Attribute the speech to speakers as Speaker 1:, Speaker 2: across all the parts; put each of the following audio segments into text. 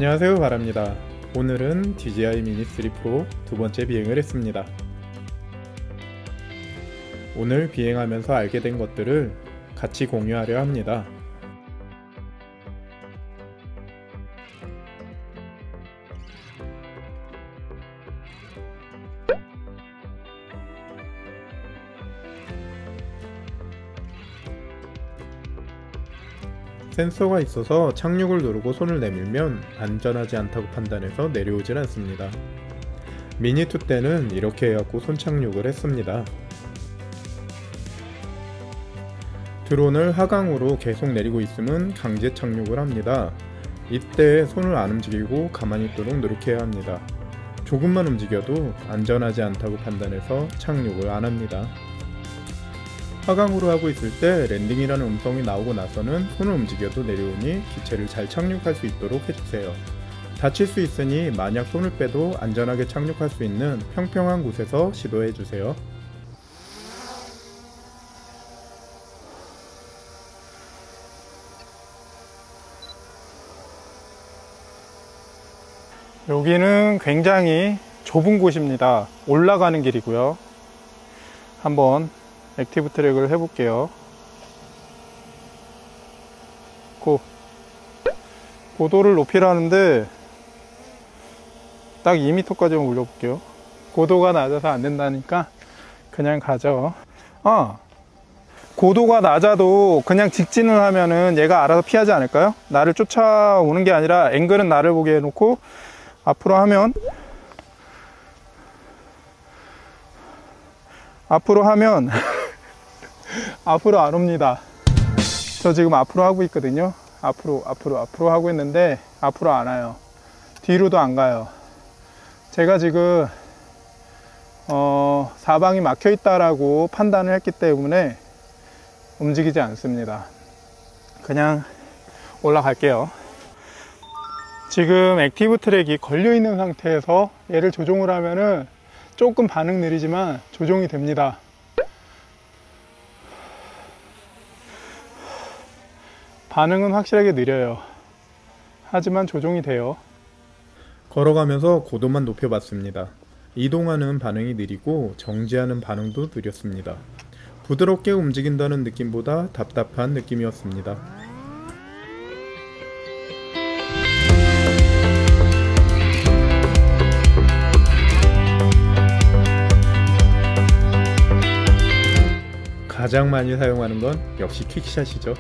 Speaker 1: 안녕하세요 바랍니다. 오늘은 DJI 미니 3 프로 두 번째 비행을 했습니다. 오늘 비행하면서 알게 된 것들을 같이 공유하려 합니다. 센서가 있어서 착륙을 누르고 손을 내밀면 안전하지 않다고 판단해서 내려오질 않습니다. 미니2 때는 이렇게 해갖고 손 착륙을 했습니다. 드론을 하강으로 계속 내리고 있으면 강제 착륙을 합니다. 이때 손을 안 움직이고 가만히 있도록 노력해야 합니다. 조금만 움직여도 안전하지 않다고 판단해서 착륙을 안 합니다. 하강으로 하고 있을 때 랜딩이라는 음성이 나오고 나서는 손을 움직여도 내려오니 기체를 잘 착륙할 수 있도록 해주세요. 다칠 수 있으니 만약 손을 빼도 안전하게 착륙할 수 있는 평평한 곳에서 시도해주세요. 여기는 굉장히 좁은 곳입니다. 올라가는 길이고요. 한번 액티브 트랙을 해볼게요. 고도를 높이라는데 딱 2m까지만 올려볼게요. 고도가 낮아서 안 된다니까 그냥 가죠. 고도가 낮아도 그냥 직진을 하면은 얘가 알아서 피하지 않을까요? 나를 쫓아오는 게 아니라 앵글은 나를 보게 해놓고 앞으로 하면 앞으로 안 옵니다. 저 지금 앞으로 하고 있거든요. 앞으로 하고 있는데 앞으로 안 와요. 뒤로도 안 가요. 제가 지금 사방이 막혀 있다라고 판단을 했기 때문에 움직이지 않습니다. 그냥 올라갈게요. 지금 액티브 트랙이 걸려 있는 상태에서 얘를 조종을 하면은 조금 반응 느리지만 조종이 됩니다. 반응은 확실하게 느려요. 하지만 조종이 돼요. 걸어가면서 고도만 높여봤습니다. 이동하는 반응이 느리고 정지하는 반응도 느렸습니다. 부드럽게 움직인다는 느낌보다 답답한 느낌이었습니다. 가장 많이 사용하는 건 역시 퀵샷이죠.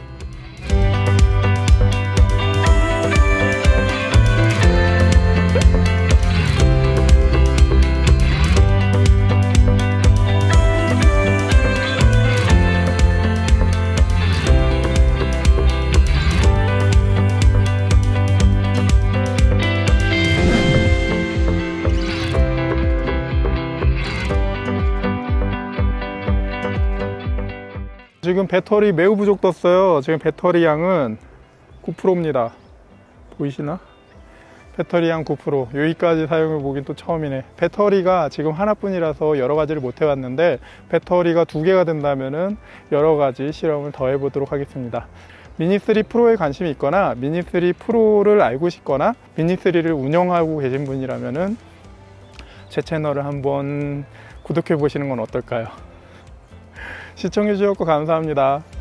Speaker 1: 지금 배터리 매우 부족 떴어요. 지금 배터리 양은 9%입니다. 보이시나? 배터리 양 9%. 여기까지 사용해 보긴 또 처음이네. 배터리가 지금 하나뿐이라서 여러 가지를 못 해봤는데 배터리가 2개가 된다면은 여러 가지 실험을 더 해보도록 하겠습니다. 미니 3 프로에 관심이 있거나 미니 3 프로를 알고 싶거나 미니 3를 운영하고 계신 분이라면은 제 채널을 한번 구독해 보시는 건 어떨까요? 시청해 주셔서 감사합니다.